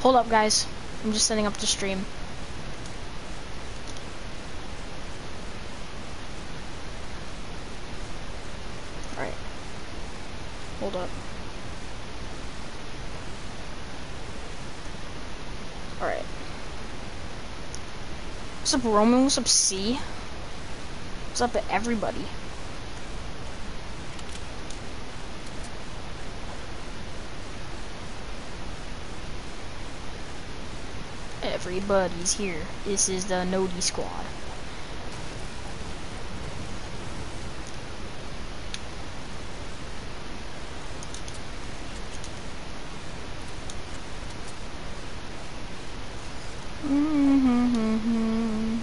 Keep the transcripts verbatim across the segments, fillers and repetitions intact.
Hold up, guys. I'm just setting up the stream. Alright. Hold up. Alright. What's up, Roman? What's up, C? What's up, everybody? Everybody's here. This is the Nodi Squad. Mm-hmm.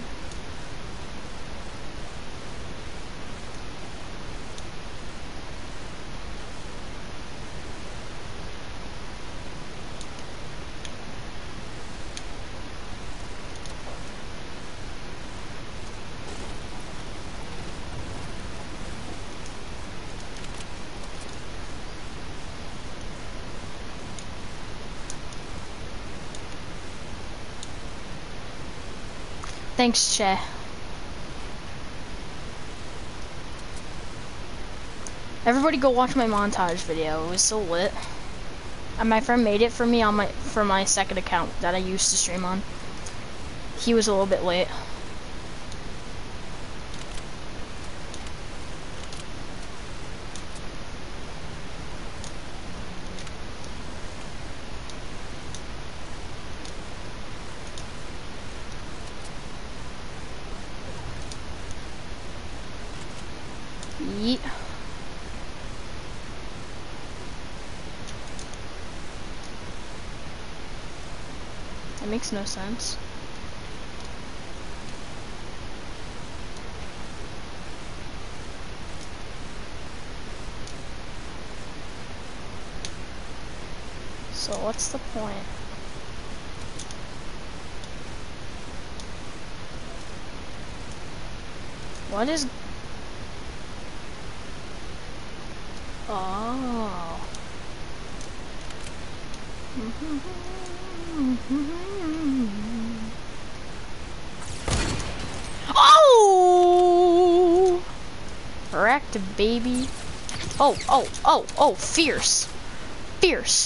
Thanks, Che. Everybody go watch my montage video. It was so lit. And my friend made it for me on my for my second account that I used to stream on. He was a little bit late. Yeet. That makes no sense. So what's the point? What is... Oh. Oh! Wrecked, baby. Oh, oh, oh, oh, fierce. Fierce.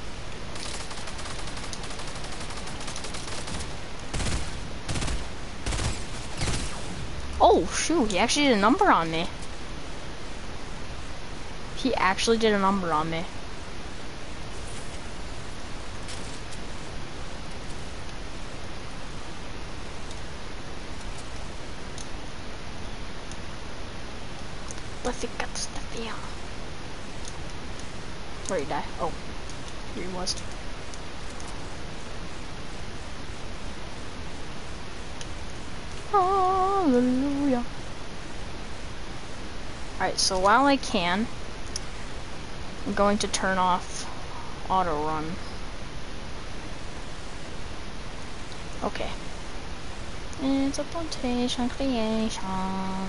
Oh, shoot, he actually did a number on me. He actually did a number on me. Where'd he die? Oh, here he was. Hallelujah. Alright, so while I can, I'm going to turn off auto run. Okay. It's a plantation creation.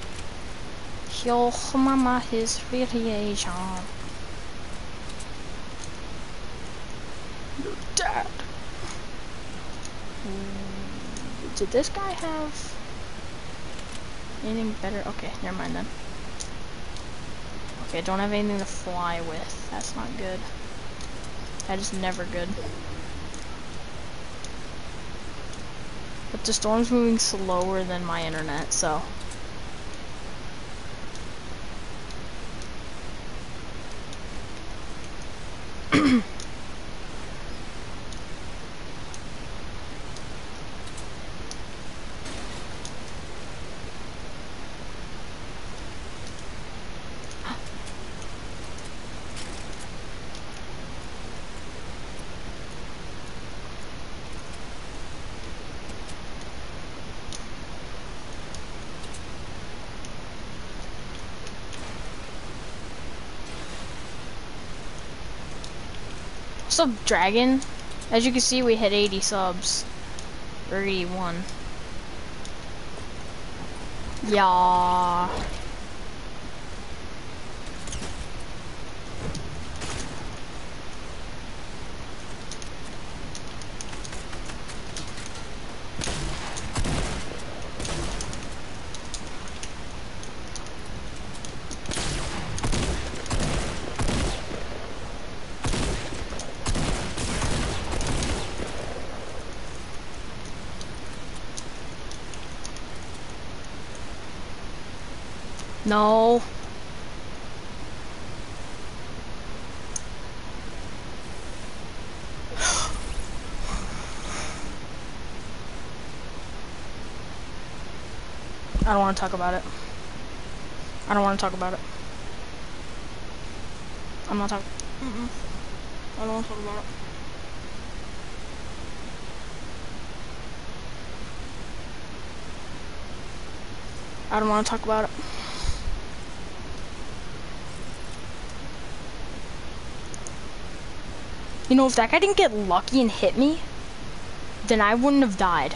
Yo mama his variation. You're dead. Mm, did this guy have anything better? Okay, never mind then. Okay, I don't have anything to fly with. That's not good. That is never good. But the storm's moving slower than my internet, so. What's up, Dragon? As you can see, we hit eighty subs. Or eighty-one. Yeah. No. I don't want to talk about it. I don't want to talk about it. I'm not talking. Mm-mm. I don't want to talk about it. I don't want to talk about it. You know, if that guy didn't get lucky and hit me, then I wouldn't have died.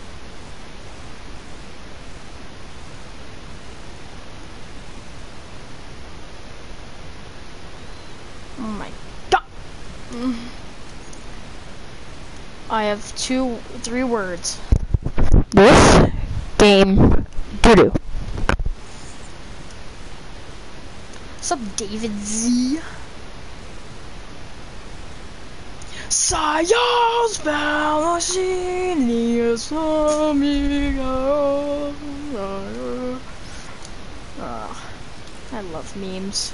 Oh my god. Mm. I have two, three words. This game doo-doo. What's up, David Z? Sayas Valashinius amigo. Oh, I love memes.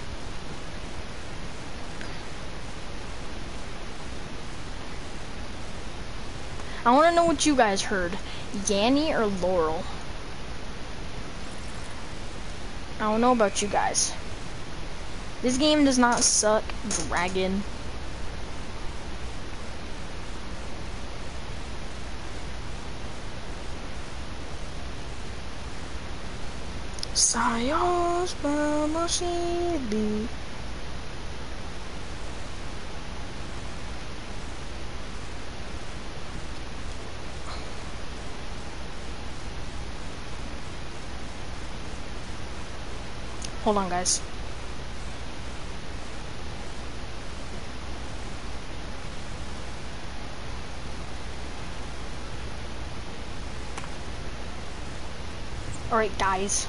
I want to know what you guys heard, Yanni or Laurel. I don't know about you guys. This game does not suck, Dragon. Sayas Valashinius. Hold on, guys. Alright, guys.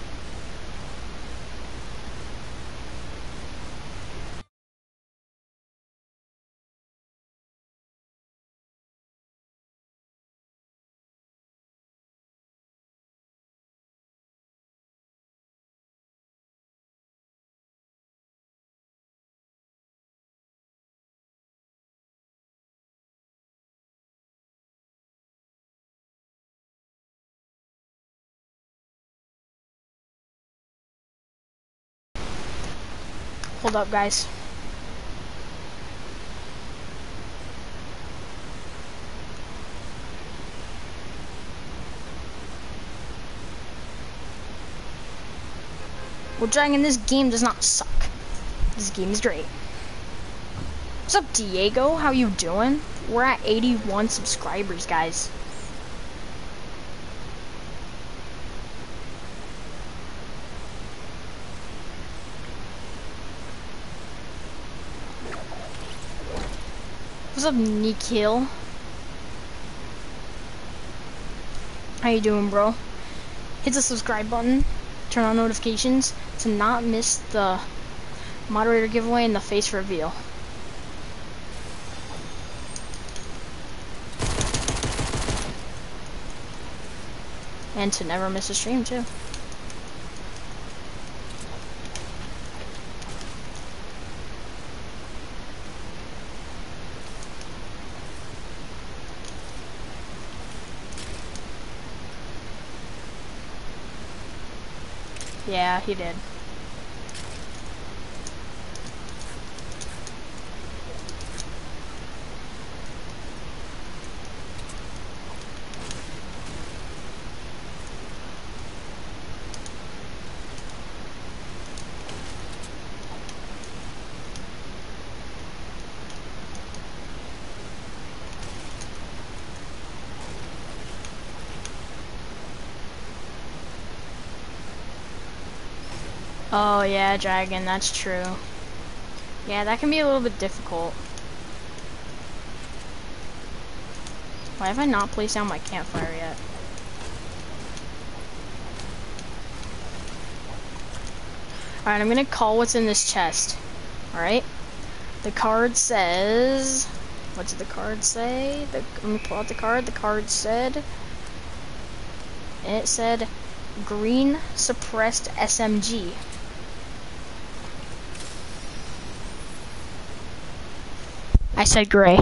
Hold up, guys. Well, Dragon, this game does not suck. This game is great. What's up, Diego? How you doing? We're at eighty-one subscribers, guys. What's up, Nikhil? How you doing, bro? Hit the subscribe button, turn on notifications to not miss the moderator giveaway and the face reveal. And to never miss a stream, too. Yeah, he did. Oh yeah, Dragon, that's true. Yeah, that can be a little bit difficult. Why have I not placed down my campfire yet? Alright, I'm gonna call what's in this chest. Alright? The card says... What did the card say? The, let me pull out the card. The card said... And it said... green suppressed S M G. I said gray.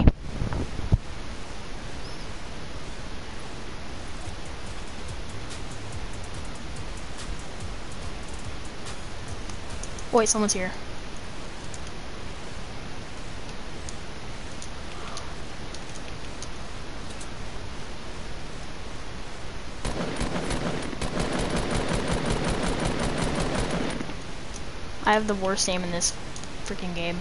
Wait, someone's here. I have the worst aim in this freaking game.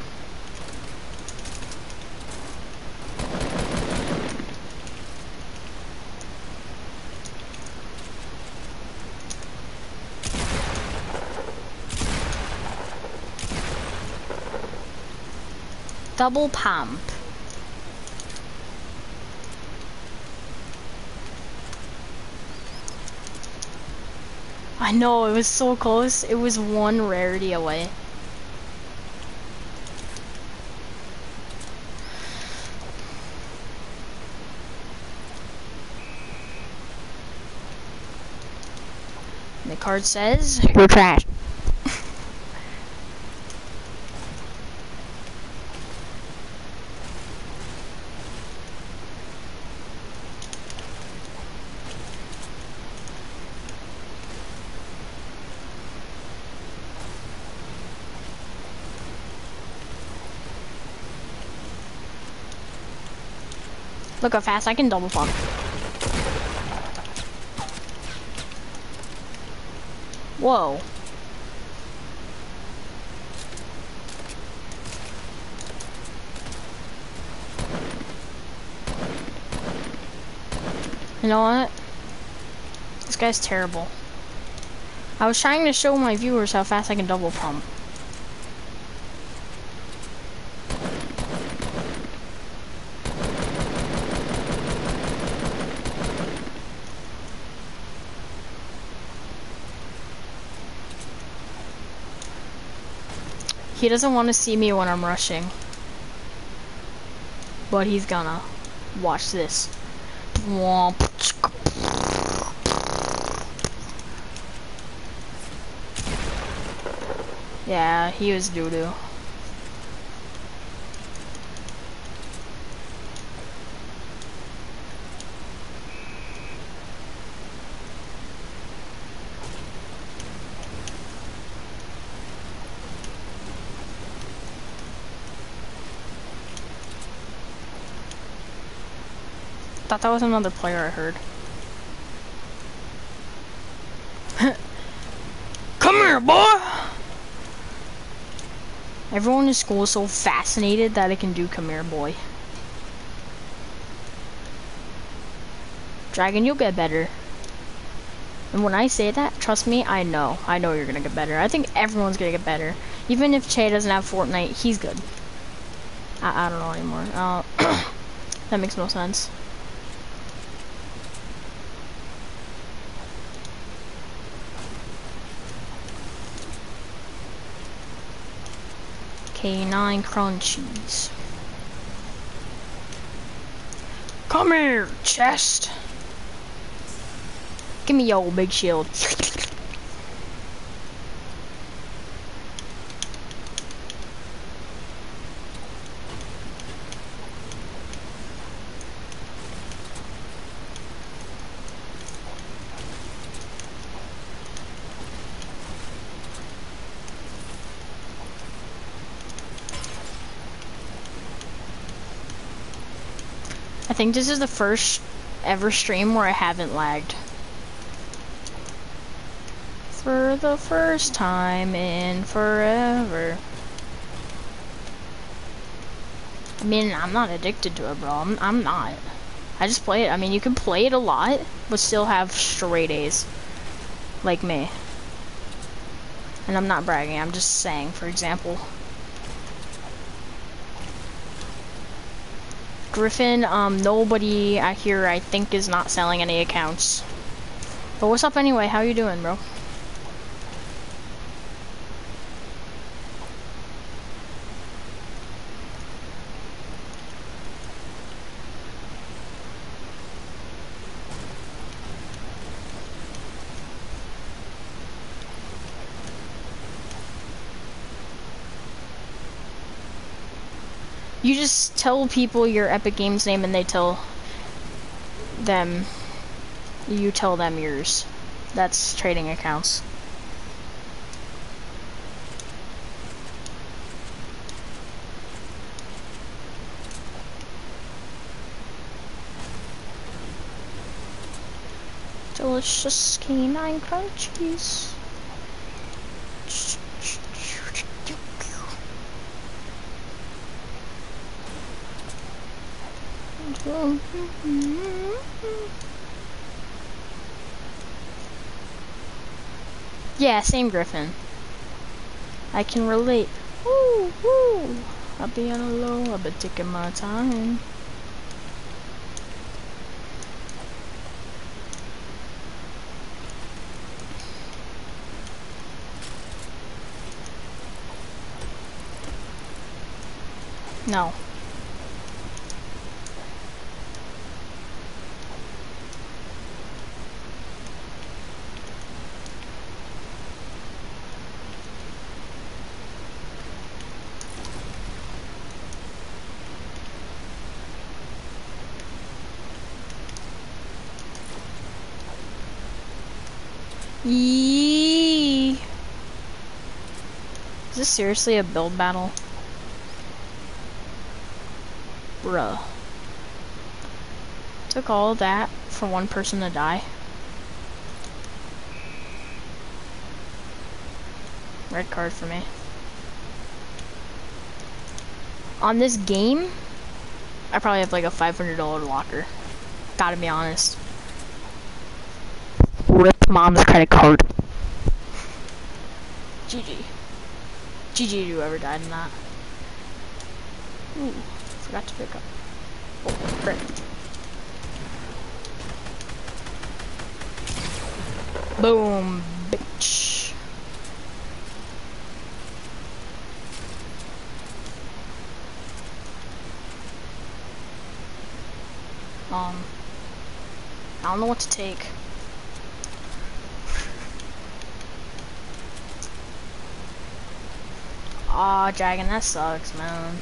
Double pump. I know, it was so close. It was one rarity away. And the card says, you're trash. Look how fast I can double pump. Whoa. You know what? This guy's terrible. I was trying to show my viewers how fast I can double pump. He doesn't want to see me when I'm rushing. But he's gonna. Watch this. Yeah, he was doo-doo. Thought that was another player I heard. Come here, boy! Everyone in school is so fascinated that it can do come here, boy. Dragon, you'll get better. And when I say that, trust me, I know. I know you're gonna get better. I think everyone's gonna get better. Even if Che doesn't have Fortnite, he's good. I, I don't know anymore. Uh, that makes no sense. K nine crunchies. Come here, chest. Give me your big shield. I think this is the first ever stream where I haven't lagged. For the first time in forever. I mean, I'm not addicted to it, bro. I'm, I'm not. I just play it. I mean, you can play it a lot, but still have straight A's. Like me. And I'm not bragging, I'm just saying, for example. Griffin, um, nobody I hear, I think, is not selling any accounts. But what's up anyway? How you doing, bro? You just tell people your Epic Games name and they tell them, you tell them yours. That's trading accounts. Delicious canine crunchies. Yeah, same Griffin. I can relate. Woo, woo. I'll be on a low, I'll be taking my time. No. Yee. Is this seriously a build battle? Bruh. Took all that for one person to die. Red card for me. On this game, I probably have like a five hundred dollar locker. Gotta be honest. Rip mom's credit card. G G. G G to whoever died in that. Ooh, forgot to pick up. Oh, crap. Boom, bitch. Um, I don't know what to take. Aw, Dragon, that sucks, man.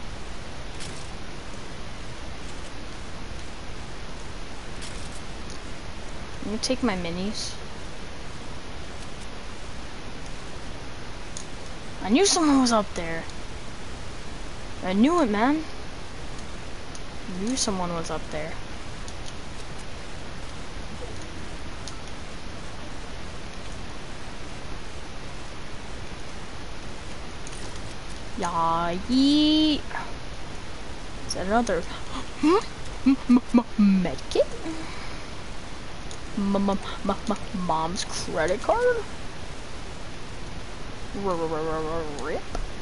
Can you take my minis? I knew someone was up there. I knew it, man. I knew someone was up there. Yeah, yeet. Is that another medkit? Mom's credit card? Rip.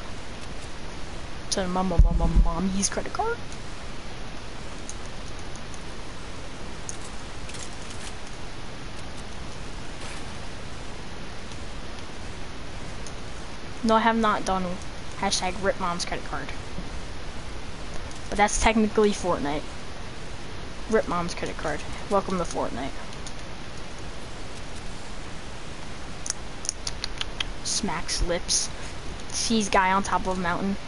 To mommy's credit card? No, I have not done hashtag rip mom's credit card. But that's technically Fortnite. Rip mom's credit card. Welcome to Fortnite. Smacks lips. Sees guy on top of a mountain.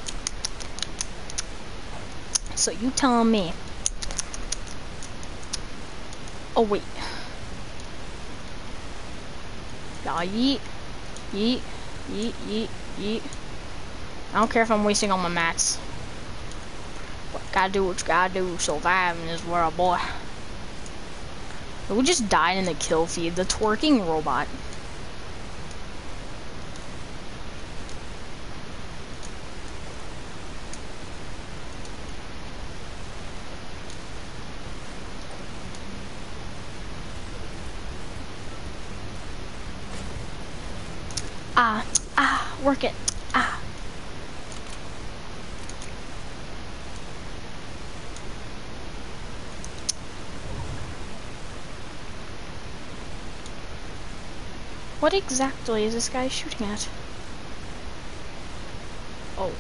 So you telling me. Oh wait. Yeah, yeet. Yeet. Yeet, yeet, yeet. I don't care if I'm wasting all my mats. What gotta do what you gotta do to survive in this world, boy. We just died in the kill feed. The twerking robot. Ah, ah, work it. Ah. What exactly is this guy shooting at? Oh.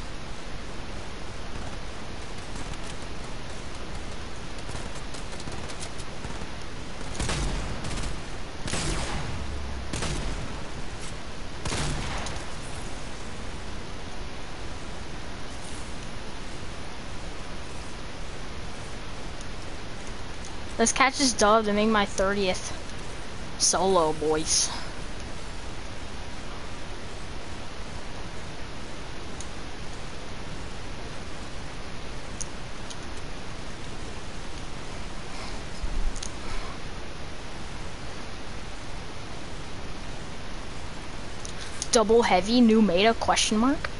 Let's catch this dub to make my thirtieth solo, boys. Double heavy new meta question mark?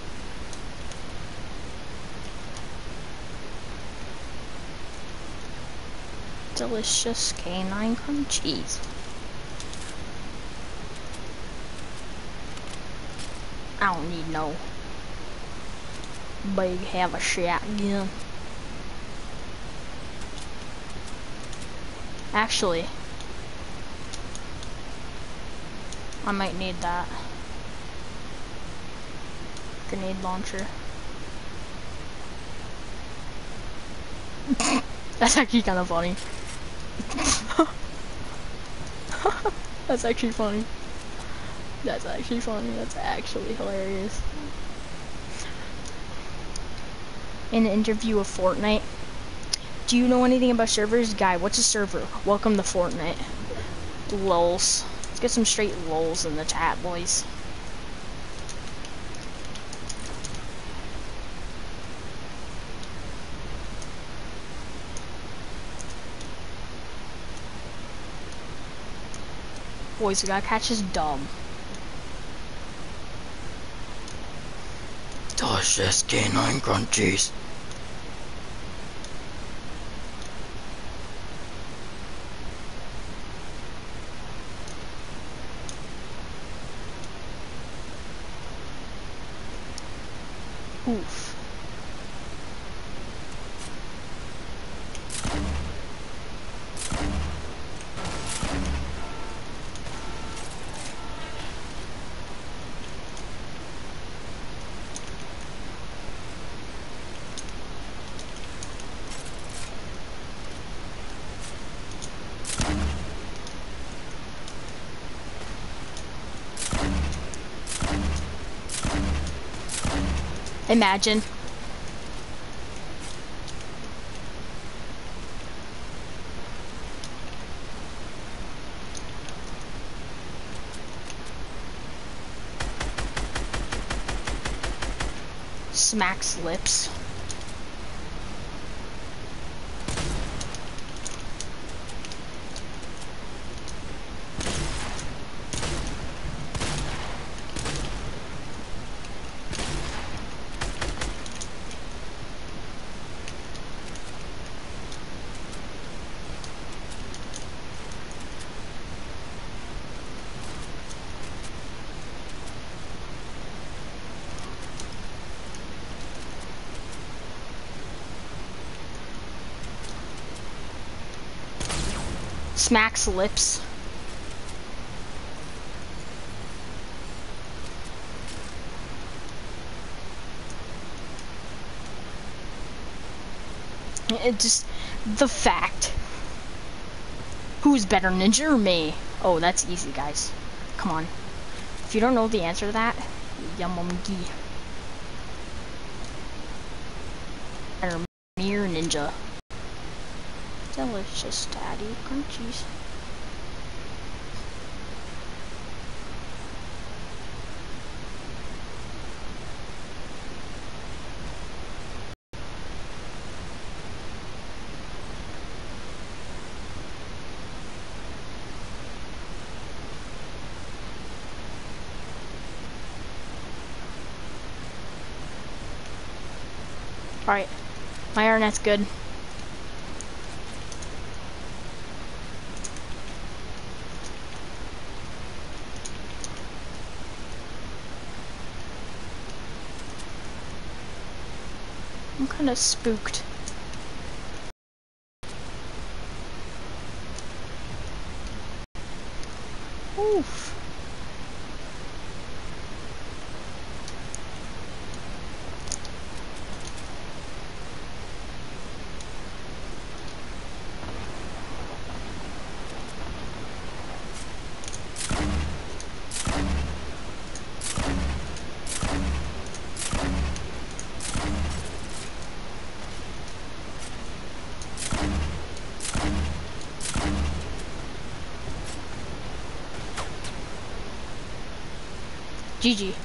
Delicious canine crunch cheese. I don't need no big have a shotgun. Actually, I might need that. Grenade launcher. That's actually kind of funny. That's actually funny. That's actually funny. That's actually hilarious. In an interview with Fortnite, do you know anything about servers? Guy, what's a server? Welcome to Fortnite. Lols. Let's get some straight lols in the chat, boys. Boys, we gotta catch this dub. Delicious canine crunchies. Oof. Imagine. Smacks lips. Smacks lips. It just, the fact. Who's better, Ninja or me? Oh, that's easy, guys. Come on. If you don't know the answer to that, Yamumgi. Or me or Ninja. Delicious daddy crunchies. Alright, my internet's good. I'm kind of spooked. Oof. G G.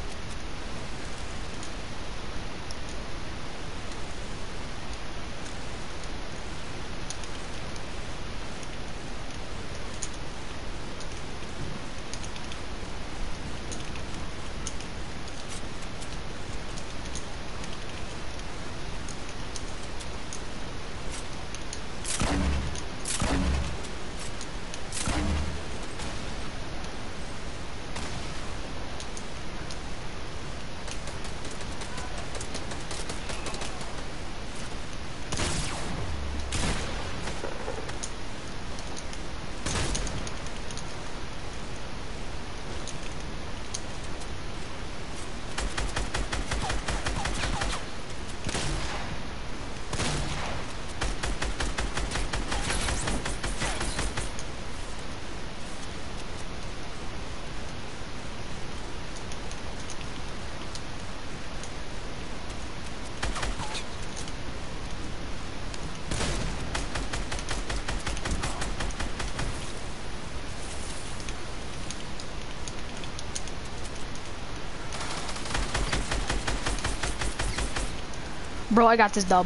Bro, I got this dub.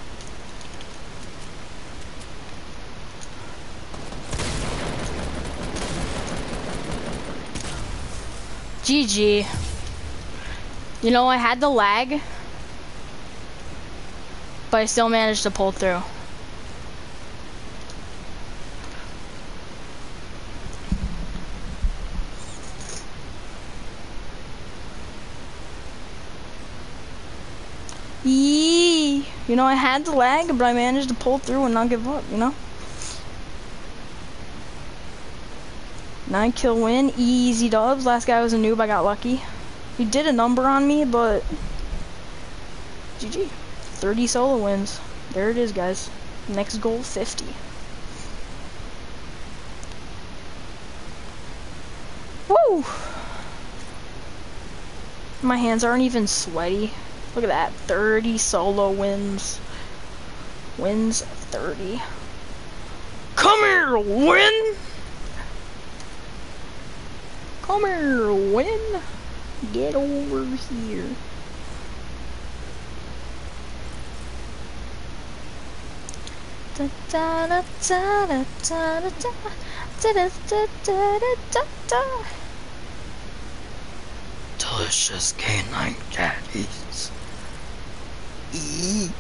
G G. You know, I had the lag, but I still managed to pull through. Yee. You know, I had the lag, but I managed to pull through and not give up, you know? Nine kill win, easy dubs. Last guy was a noob, I got lucky. He did a number on me, but G G. thirty solo wins. There it is, guys. Next goal, fifty. Woo! My hands aren't even sweaty. Look at that, thirty solo wins. Wins thirty. Come here, win! Come here, win! Get over here. Da da da da da da da da da da da da da. Delicious canine caddies. Eee.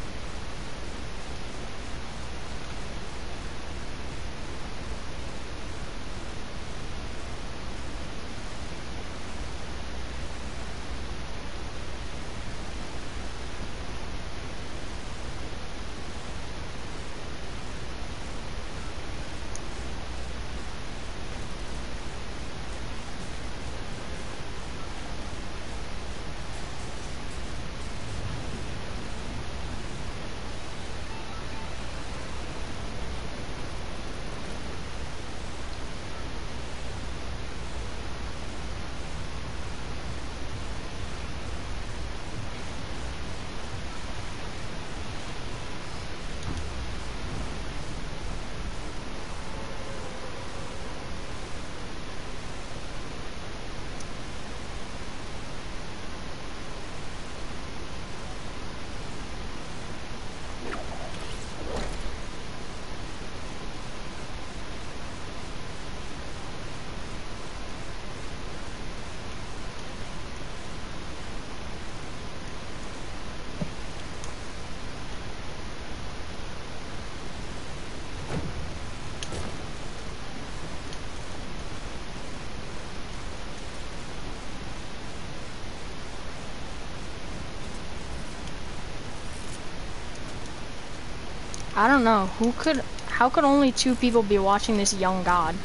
I don't know, who could, how could only two people be watching this young god?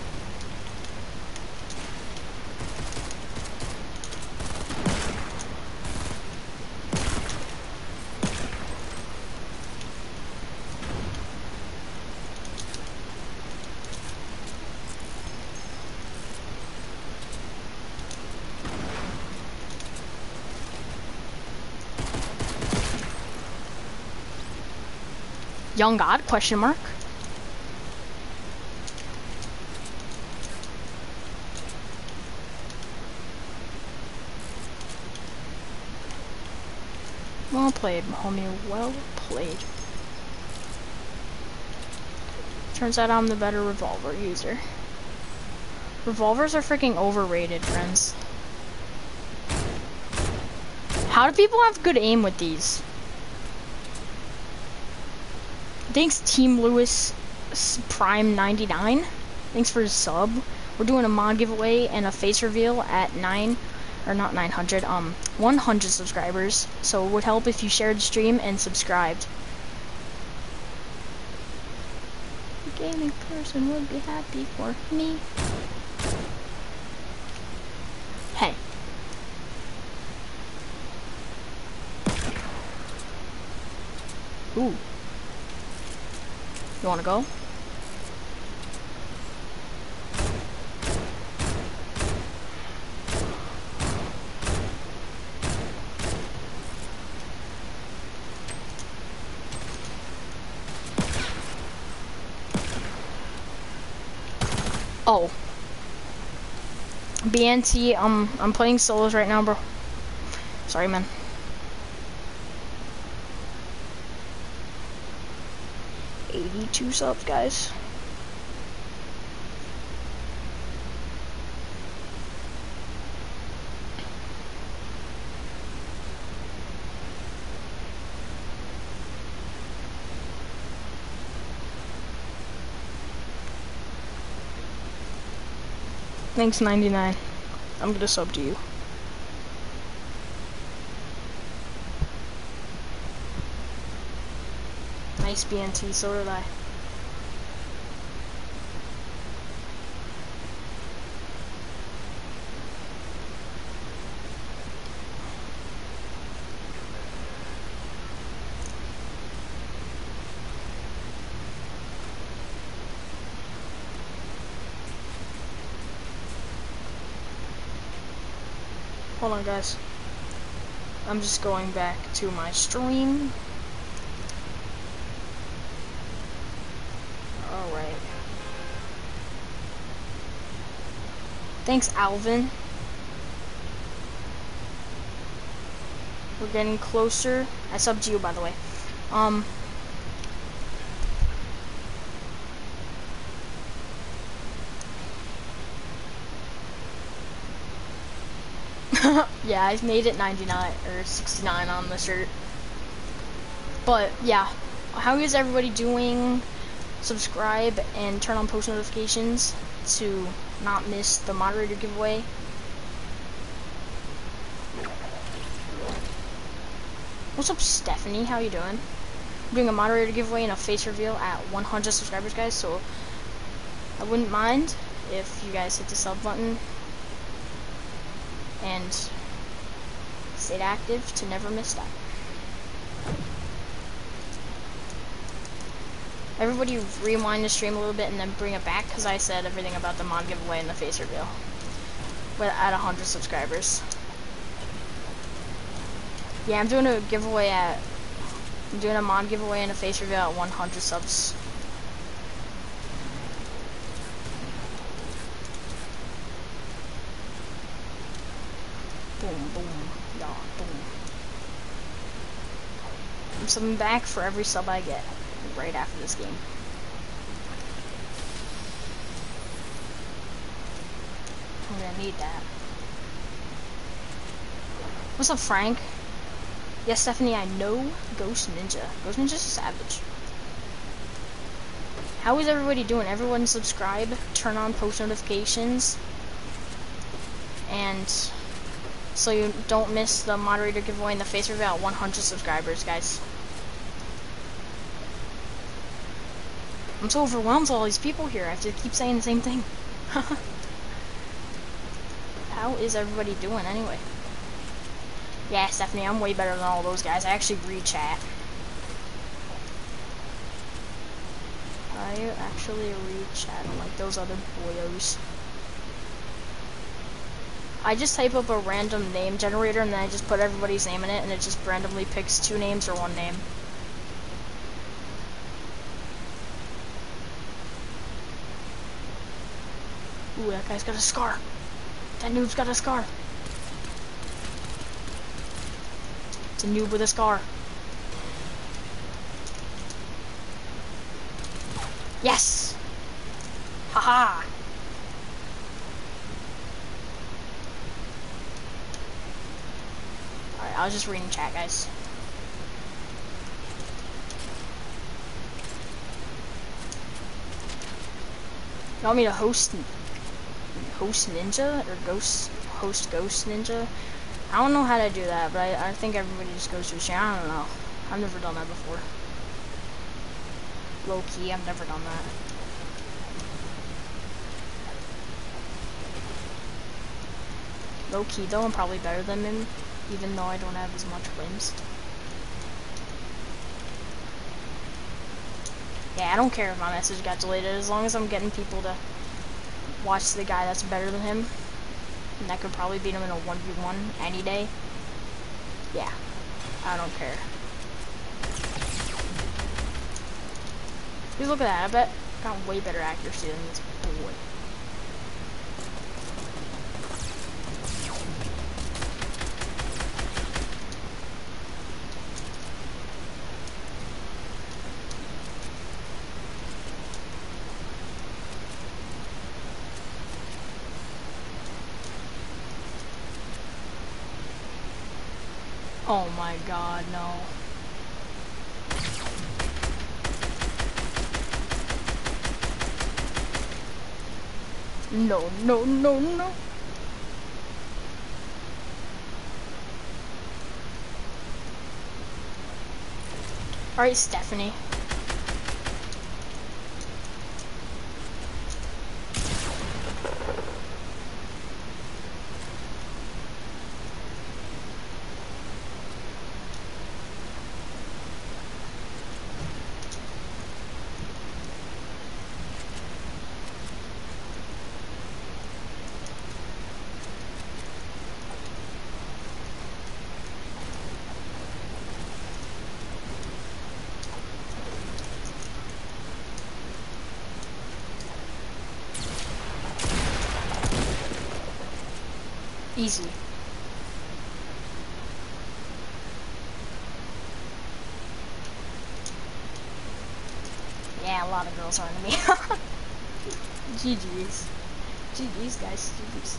Young god, question mark? Well played, homie. Well played. Turns out I'm the better revolver user. Revolvers are freaking overrated, friends. How do people have good aim with these? Thanks, Team Lewis Prime ninety-nine. Thanks for his sub. We're doing a mod giveaway and a face reveal at nine, or not nine hundred, um, one hundred subscribers. So it would help if you shared the stream and subscribed. A gaming person would be happy for me. Hey. Ooh. You wanna go? Oh. B N T, um, I'm playing solos right now, bro. Sorry, man. eighty-two subs, guys. Thanks, ninety-nine. I'm gonna sub to you. Nice B N T, so did I. Hold on, guys. I'm just going back to my stream. Alright. Thanks, Alvin. We're getting closer. I subbed to you, by the way. Um... Yeah, I've made it ninety-nine or sixty-nine on the shirt. But yeah, how is everybody doing? Subscribe and turn on post notifications to not miss the moderator giveaway. What's up, Stephanie? How you doing? I'm doing a moderator giveaway and a face reveal at one hundred subscribers, guys, so I wouldn't mind if you guys hit the sub button and stay active to never miss that. Everybody rewind the stream a little bit and then bring it back, because I said everything about the mod giveaway and the face reveal but at one hundred subscribers. Yeah, I'm doing a giveaway at I'm doing a mod giveaway and a face reveal at one hundred subs. Boom, boom, yeah, boom. I'm subbing back for every sub I get right after this game. I'm gonna need that. What's up, Frank? Yes, Stephanie, I know Ghost Ninja. Ghost Ninja's a savage. How is everybody doing? Everyone subscribe, turn on post notifications, and so you don't miss the moderator giveaway and the face reveal at one hundred subscribers, guys. I'm so overwhelmed with all these people here. I have to keep saying the same thing. How is everybody doing anyway? Yeah, Stephanie, I'm way better than all those guys. I actually read chat. I actually read chat like those other boyos. I just type up a random name generator and then I just put everybody's name in it and it just randomly picks two names or one name. Ooh, that guy's got a scar. That noob's got a scar. It's a noob with a scar. Yes! Haha! Alright, I was just reading chat, guys. You want me to host host ninja or ghost host ghost ninja? I don't know how to do that, but I, I think everybody just goes to his channel. I don't know. I've never done that before. Low key, I've never done that. Low key though, I'm probably better than him, even though I don't have as much wins. Yeah, I don't care if my message got deleted, as long as I'm getting people to watch the guy that's better than him. And that could probably beat him in a one v one any day. Yeah, I don't care. Dude, look at that. I bet I got way better accuracy than this boy. Oh my god, no. No, no, no, no. Alright, Stephanie. Easy. Yeah, a lot of girls are into me. G G's. G G's, guys. G G's.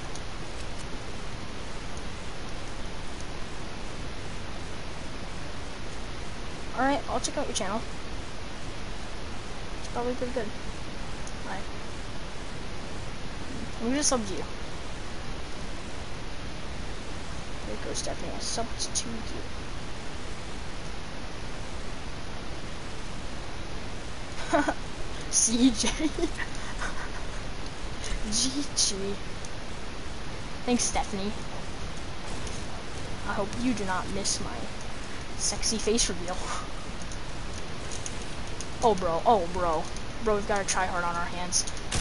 Alright, I'll check out your channel. It's probably pretty good. Alright. I'm gonna sub to you. There goes Stephanie. I subbed to you. C J. G G. Thanks, Stephanie. I hope you do not miss my sexy face reveal. Oh, bro. Oh, bro. Bro, we've got a try hard on our hands.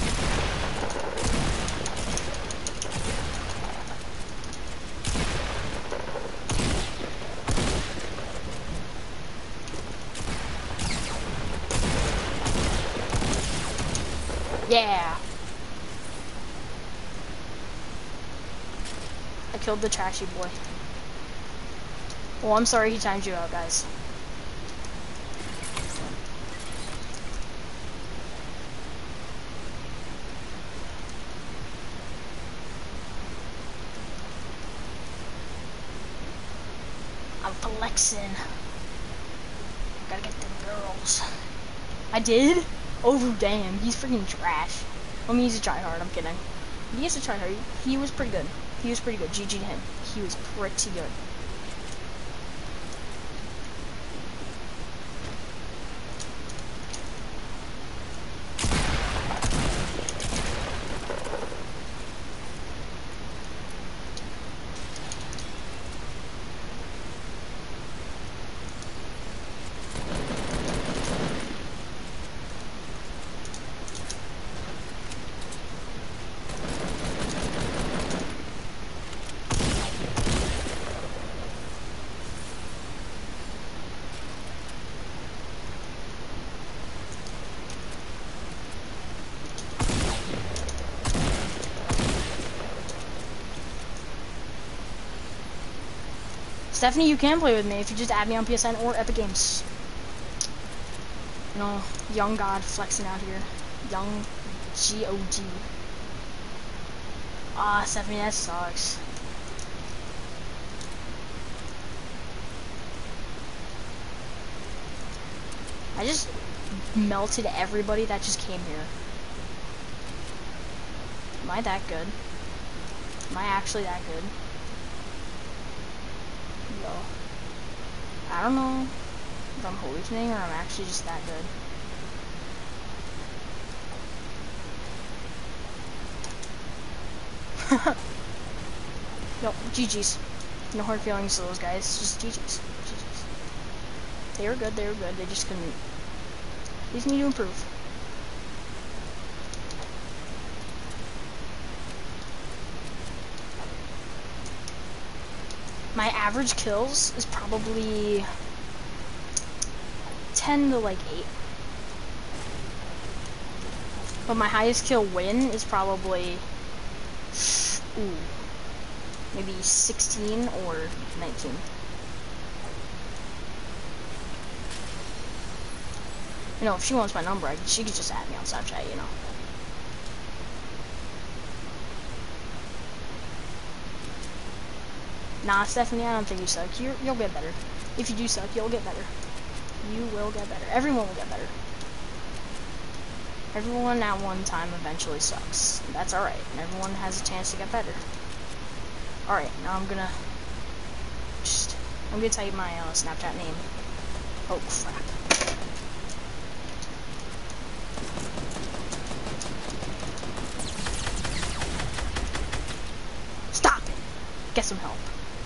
Yeah. I killed the trashy boy. Well, I'm sorry he timed you out, guys. I'm flexing. Gotta get them girls. I did? Oh, damn. He's freaking trash. I mean, he's a tryhard. I'm kidding. He is a tryhard. He was pretty good. He was pretty good. G G to him. He was pretty good. Stephanie, you can play with me if you just add me on P S N or Epic Games. You know, young God flexing out here. Young G O G. Ah, Stephanie, that sucks. I just melted everybody that just came here. Am I that good? Am I actually that good? No. I don't know if I'm hallucinating or I'm actually just that good. No, G G's. No hard feelings to those guys, just G G's. G G's. They were good, they were good, they just couldn't. They just need to improve. My average kills is probably ten to like eight. But my highest kill win is probably, ooh, maybe sixteen or nineteen. You know, if she wants my number, I, she could just add me on Snapchat, you know. Nah, Stephanie, I don't think you suck. You're, you'll get better. If you do suck, you'll get better. You will get better. Everyone will get better. Everyone at one time eventually sucks. That's alright. And everyone has a chance to get better. Alright, now I'm gonna... Just... I'm gonna type my uh, Snapchat name. Oh, crap. Stop it! Get some help.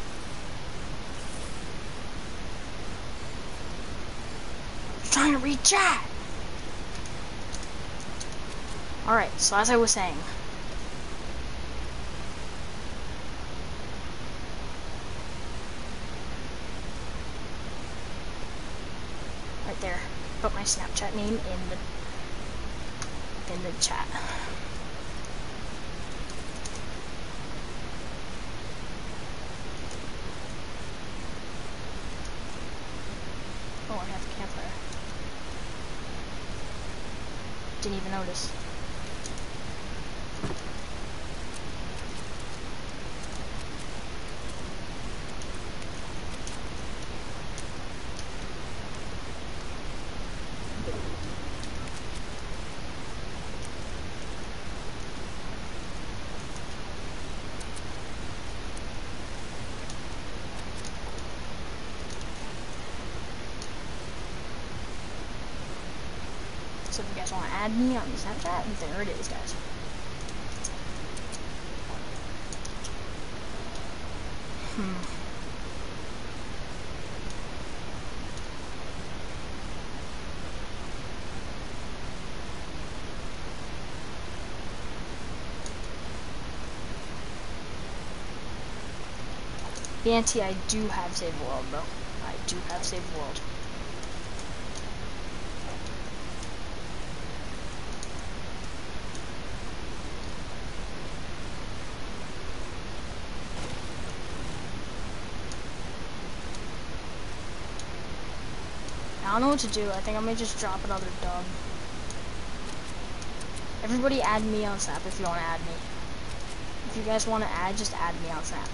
I'm trying to read chat! Alright, so as I was saying, right there, put my Snapchat name in the in the chat. Oh, I have a campfire. Didn't even notice. So if you guys want to add me on Snapchat, there it is, guys. Hmm. The anti, I do have Save the World, bro. I do have Save the World. I don't know what to do. I think I may just drop another dub. Everybody add me on Snap if you want to add me. If you guys want to add, just add me on Snap.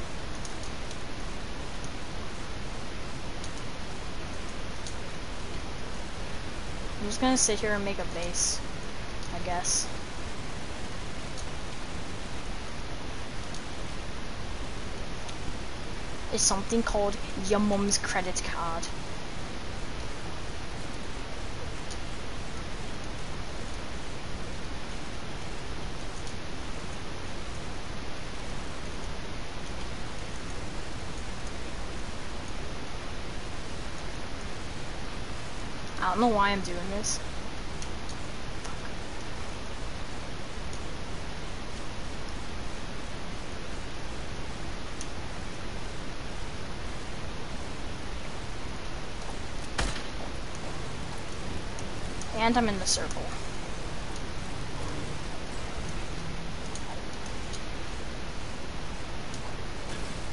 I'm just gonna sit here and make a base, I guess. It's something called your mum's credit card. I don't know why I'm doing this. And I'm in the circle.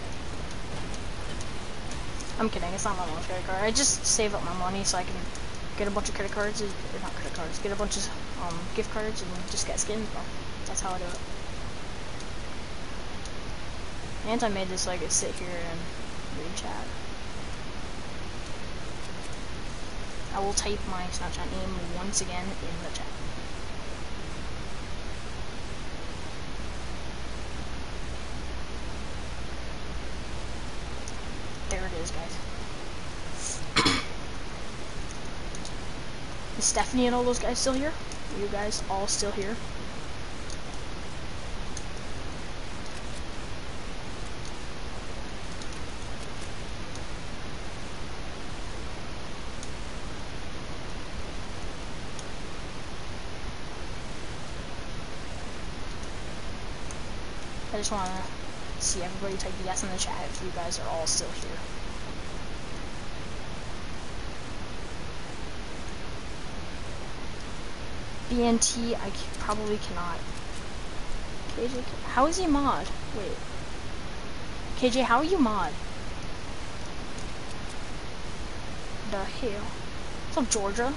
I'm kidding, it's not my mom's credit card. I just save up my money so I can get a bunch of credit cards, or not credit cards, get a bunch of um, gift cards and just get skins, bro. That's how I do it. And I made this so I could sit here and read chat. I will type my Snapchat name once again in the chat. There it is, guys. Is Stephanie and all those guys still here? Are you guys all still here? I just want to see everybody type yes in the chat if you guys are all still here. B N T, I c probably cannot. K J, how is he mod? Wait. K J, how are you mod? The hell? What's up, Georgia?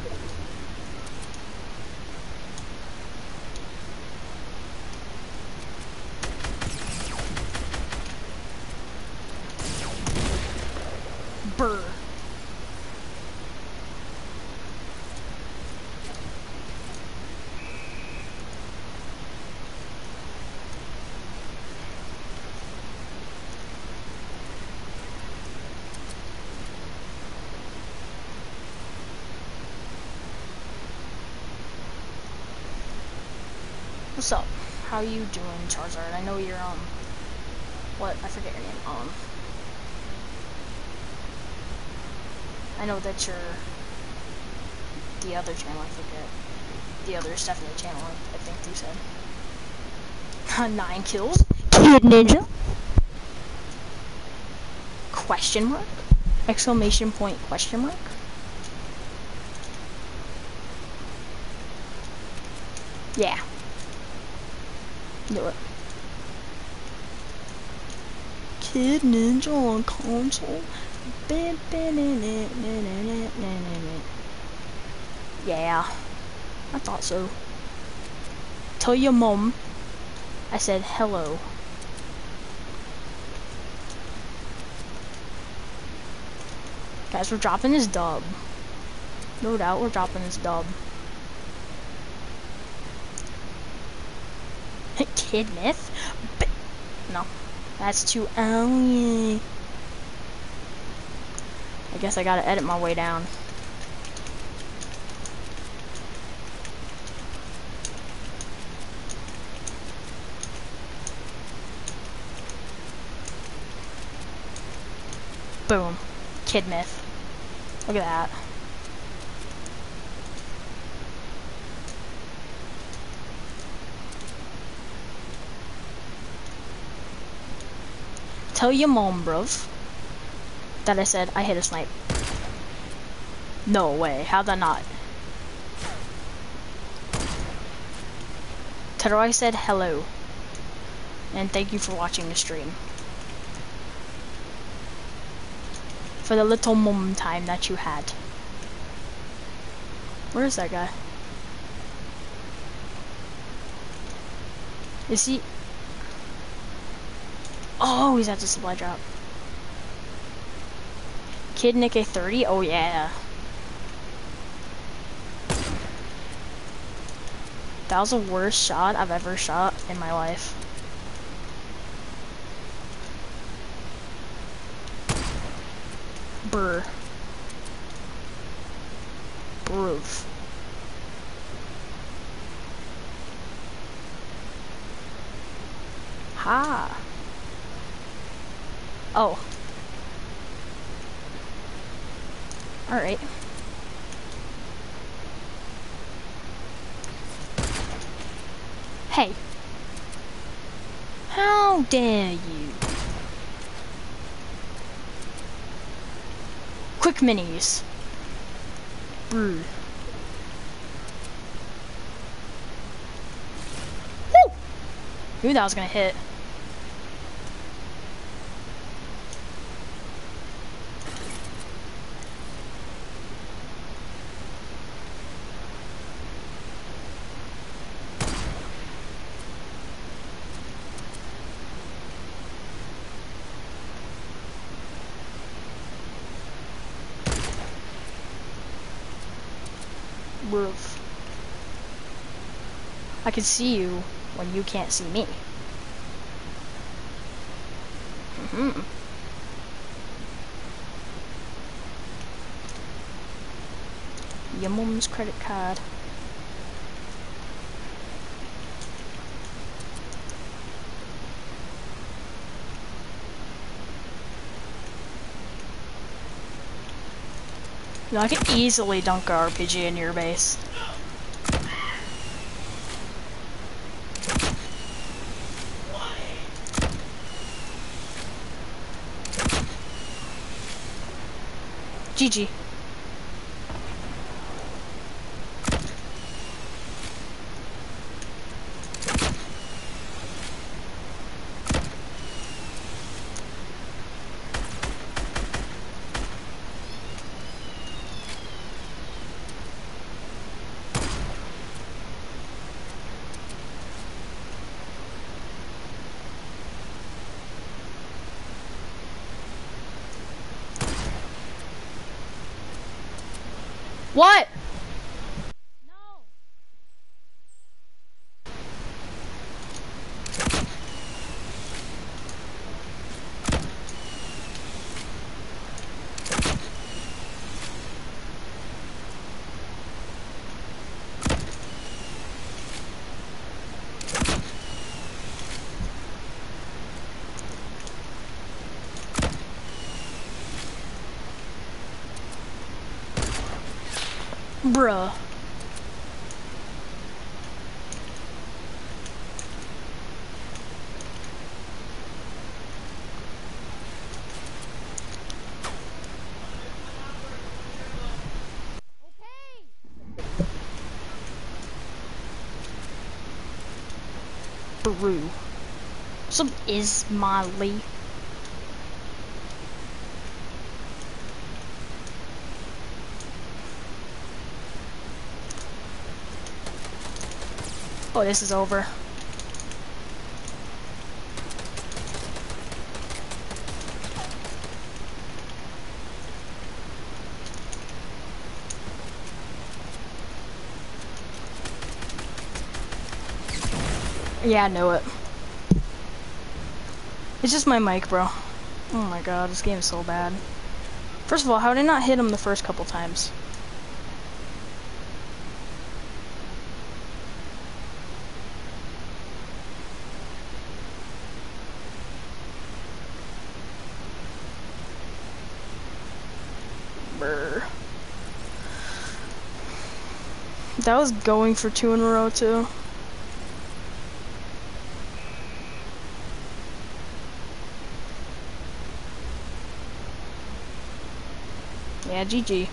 Brr. What's up? How you doing, Charizard? I know you're, um, what? I forget your name. Um, I know that you're the other channel, I forget. The other Stephanie channel, I think you said. Nine kills? Kid Ninja? Question mark? Exclamation point question mark? Yeah. Do it. Kid Ninja on console? Yeah, I thought so. Tell your mom I said hello. Guys, we're dropping this dub. No doubt we're dropping this dub. Kid Myth? No, that's too early. I guess I gotta edit my way down. Boom. Kid Myth. Look at that. Tell your mom, bruv, that I said I hit a snipe. No way. How'd that not? Tell her I said hello. And thank you for watching the stream. For the little mom time that you had. Where is that guy? Is he? Oh, he's at the supply drop. Kid Nick A thirty? Oh yeah. That was the worst shot I've ever shot in my life. Brr. Broof. Ha. Oh. Alright. Hey. How dare you? Quick minis. Brr. Woo! Knew that was gonna hit. Bruv. I can see you when you can't see me. Mm-hmm. Your mum's credit card. You know, I could easily dunk a R P G in your base. G G. What? Bruh. Brew. Some Ismaili. Oh, this is over. Yeah, I know it. It's just my mic, bro. Oh my god, this game is so bad. First of all, how did I not hit him the first couple times? Brr. That was going for two in a row, too. Yeah, G G.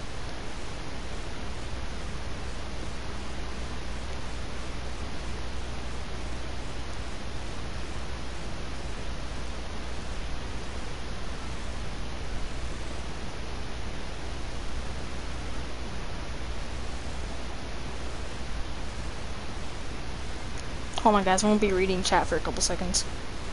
Hold on, guys. I won't be reading chat for a couple seconds.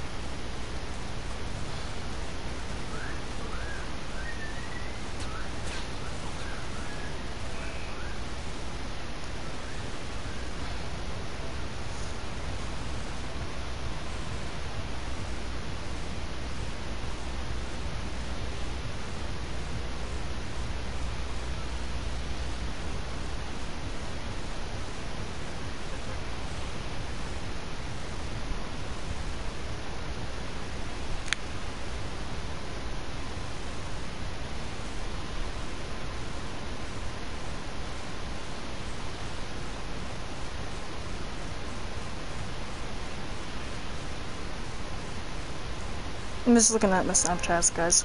I'm just looking at my Snapchats, guys.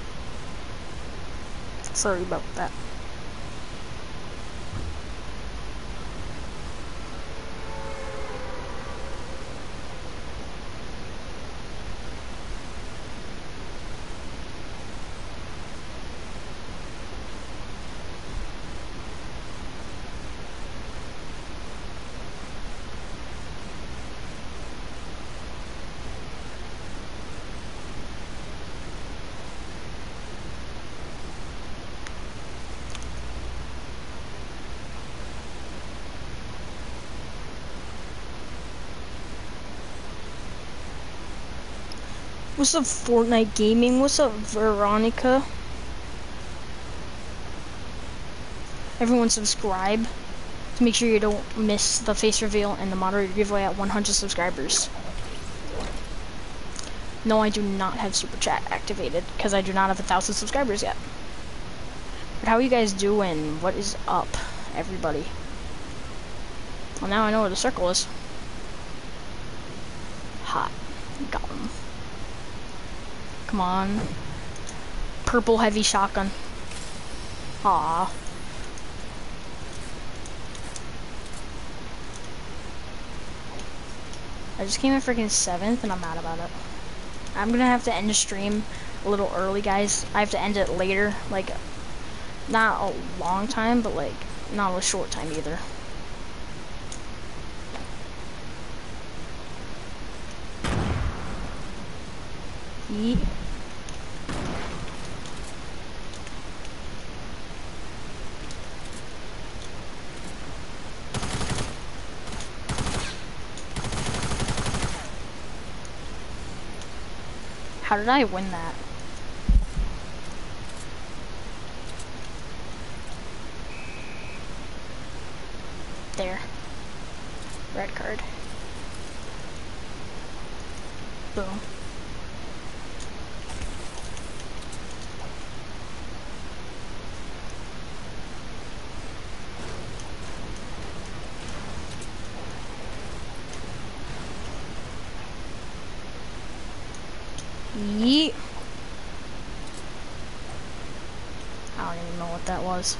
Sorry about that. What's up, Fortnite Gaming? What's up, Veronica? Everyone subscribe to make sure you don't miss the face reveal and the moderator giveaway at one hundred subscribers. No, I do not have Super Chat activated because I do not have a thousand subscribers yet. But how are you guys doing? What is up, everybody? Well, now I know where the circle is. Hot. Got him. Come on. Purple heavy shotgun. Aww. I just came in freaking seventh and I'm mad about it. I'm gonna have to end the stream a little early, guys. I have to end it later, like, not a long time, but like, not a short time either. Yeet. How did I win that? There. Red card. Boom. Yeet. I don't even know what that was.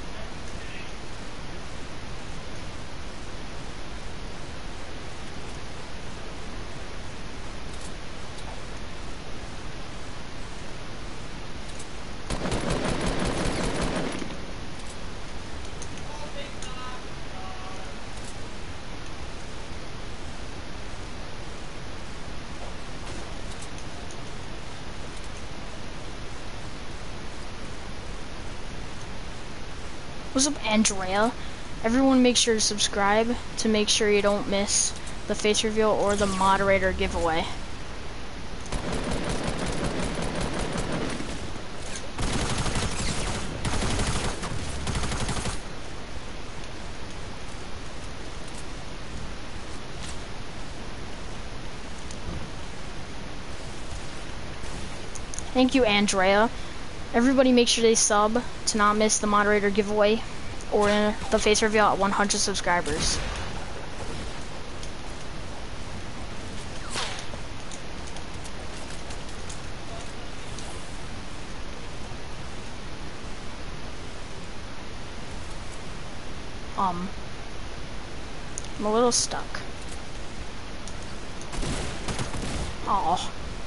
What's up, Andrea? Everyone make sure to subscribe to make sure you don't miss the face reveal or the moderator giveaway. Thank you, Andrea. Everybody make sure they sub to not miss the moderator giveaway or the face reveal at one hundred subscribers. Um, I'm a little stuck. Aw.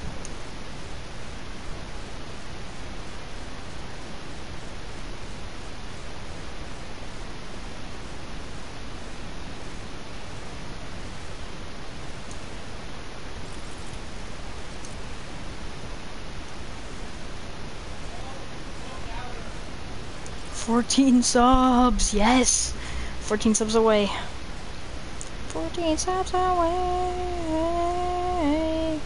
fourteen subs, yes! fourteen subs away. fourteen subs away.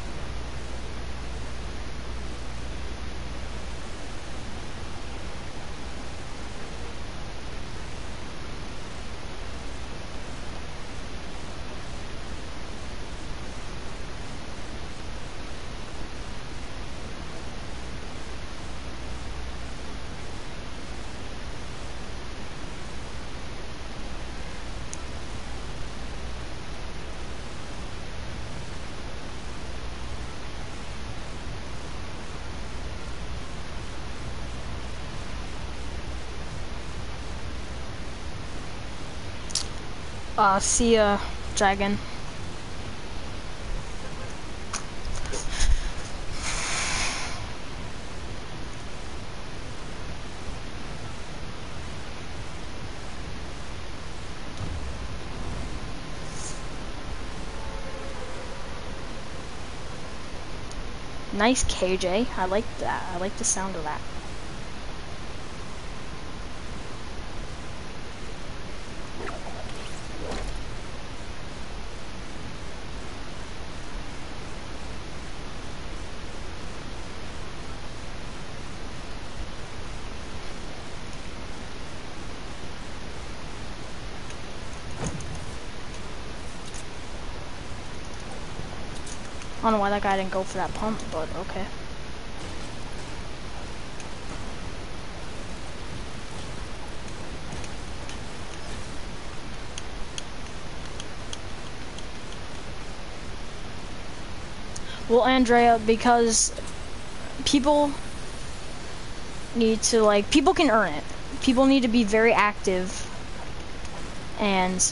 Uh, see ya, Dragon. Nice K J. I like that. I like the sound of that. don't know why that guy didn't go for that pump, but okay. Well, Andrea, because people need to, like, people can earn it. People need to be very active and,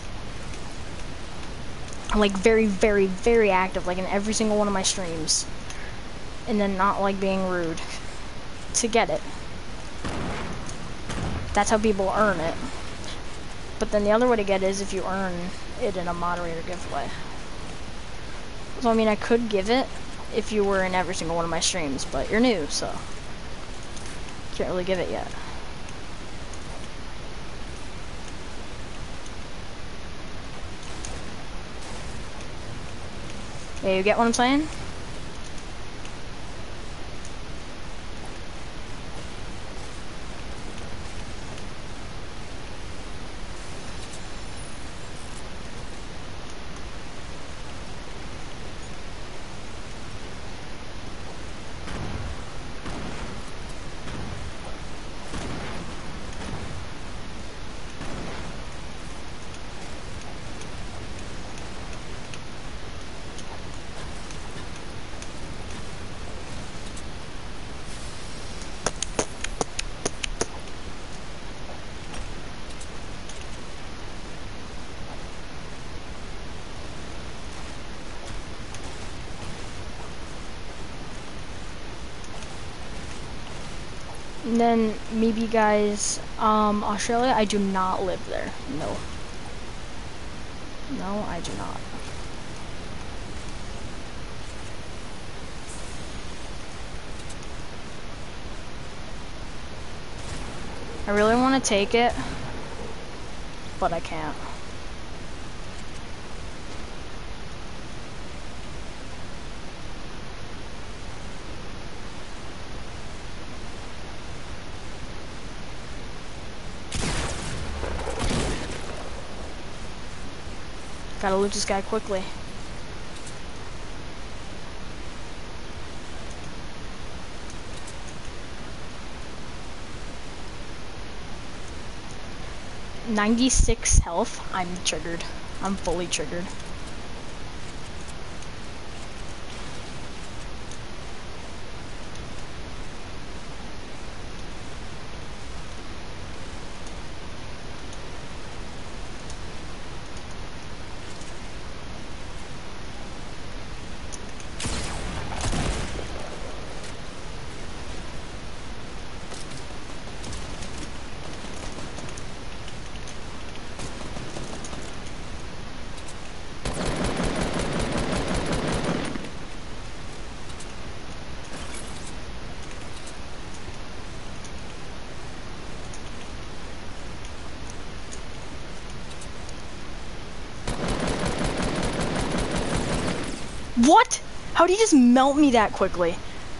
like, very, very, very active, like, in every single one of my streams. And then not, like, being rude to get it. That's how people earn it. But then the other way to get it is if you earn it in a moderator giveaway. So, I mean, I could give it if you were in every single one of my streams, but you're new, so can't really give it yet. Yeah, you get what I'm saying? And then maybe guys, um, Australia, I do not live there. No. No, I do not. I really want to take it, but I can't. Gotta loot this guy quickly. ninety-six health. I'm triggered. I'm fully triggered. What? How'd he just melt me that quickly?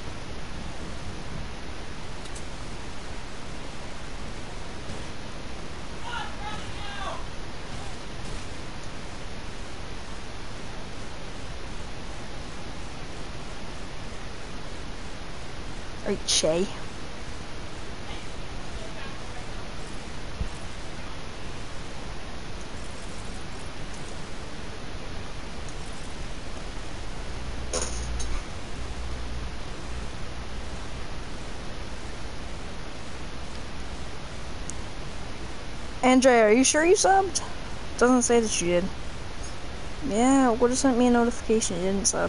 Right, Shay. Andrea, are you sure you subbed? Doesn't say that you did. Yeah, it would have sent me a notification you didn't sub.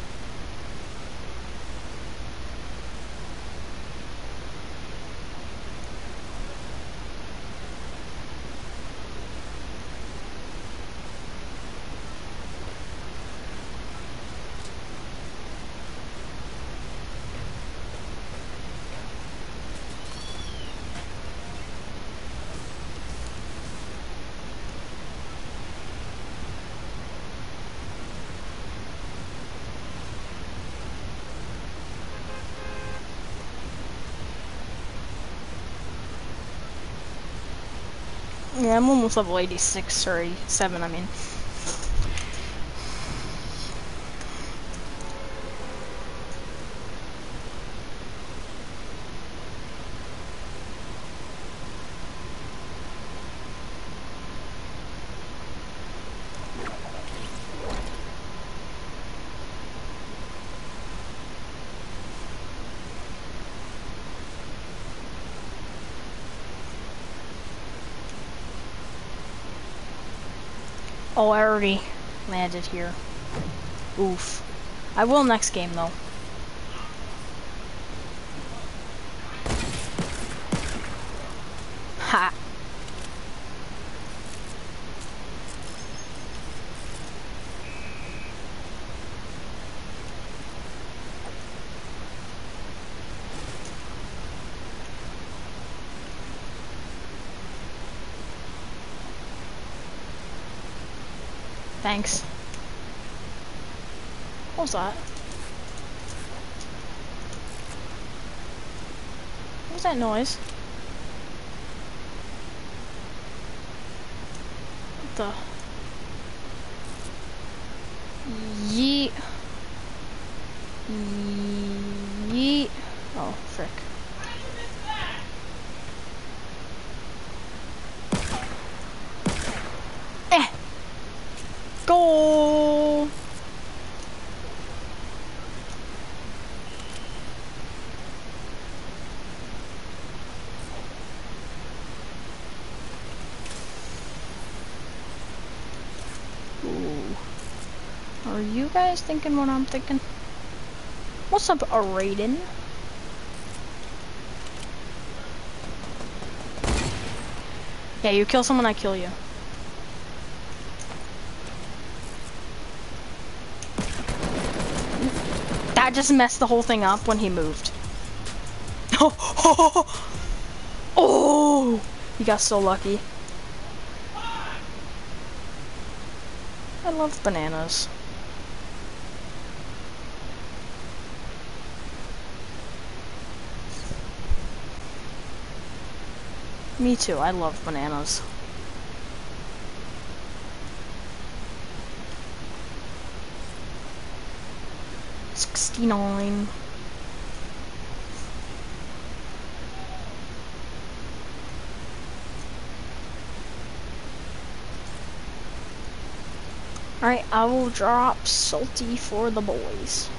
Yeah, I'm almost level eighty-six or eighty-seven, I mean. Oh, I already landed here. Oof. I will next game though. Ha! Thanks. What was that? What was that noise? What the? Yeet. Yeet. Oh, frick. Eh! Goal! Ooh. Are you guys thinking what I'm thinking? What's up, Raiden? Yeah, you kill someone, I kill you. That just messed the whole thing up when he moved. Oh, oh, oh, he got so lucky. I love bananas. Me too, I love bananas. sixty-nine. Alright, I will drop salty for the boys.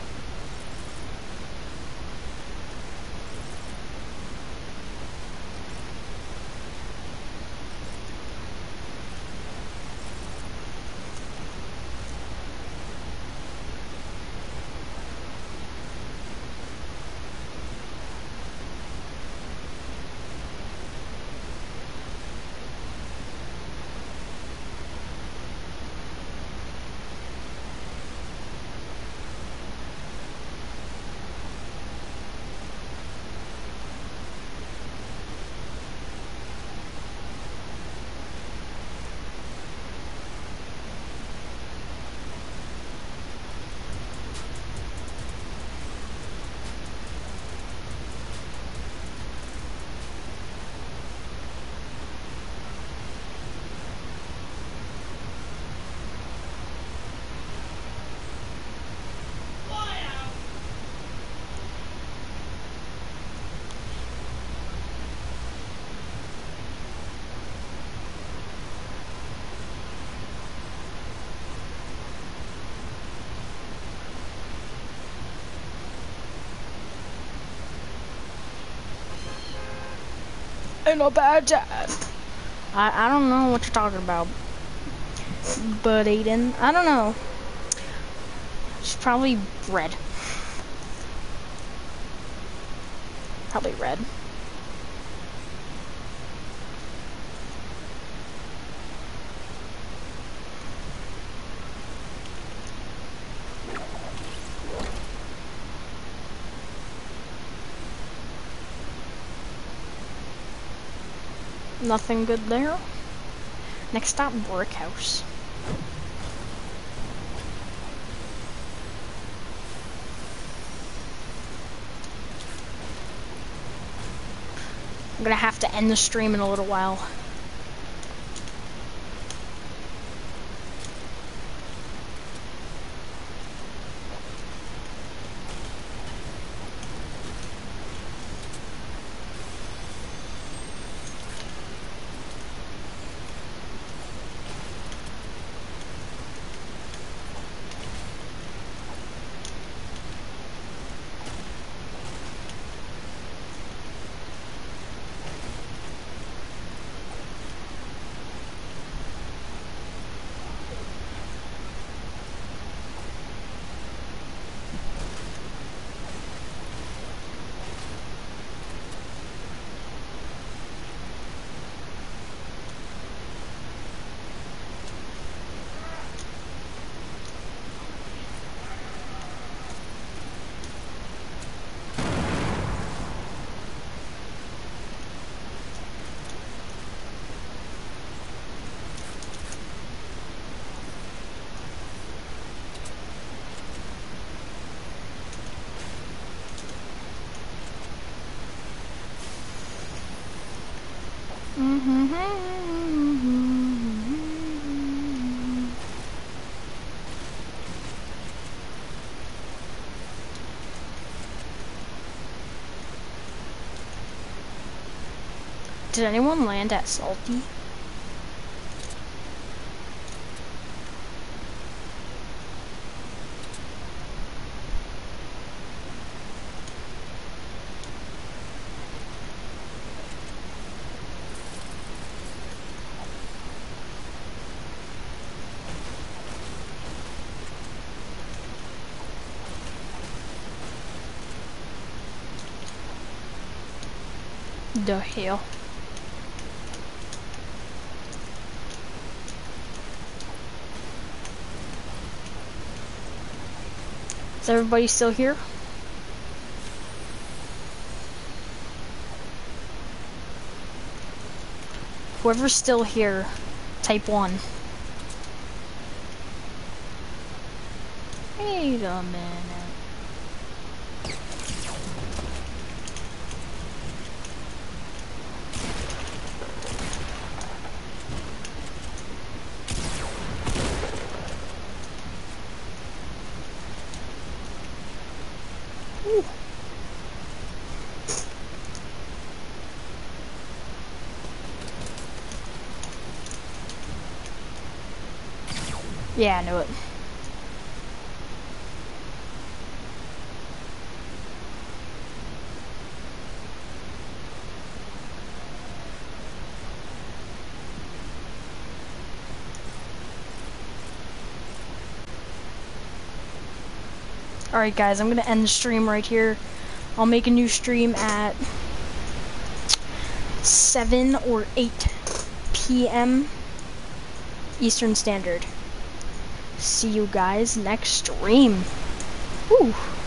Ain't no bad time. I, I don't know what you're talking about. But Aiden, I don't know. It's probably red. Probably red. Nothing good there. Next stop, Brick House. I'm gonna have to end the stream in a little while. Did anyone land at Salty? The hell? Is everybody still here? Whoever's still here, type one. Wait a minute. Ooh. Yeah, I knew it. Alright guys, I'm gonna end the stream right here. I'll make a new stream at seven or eight P M Eastern Standard. See you guys next stream. Whew.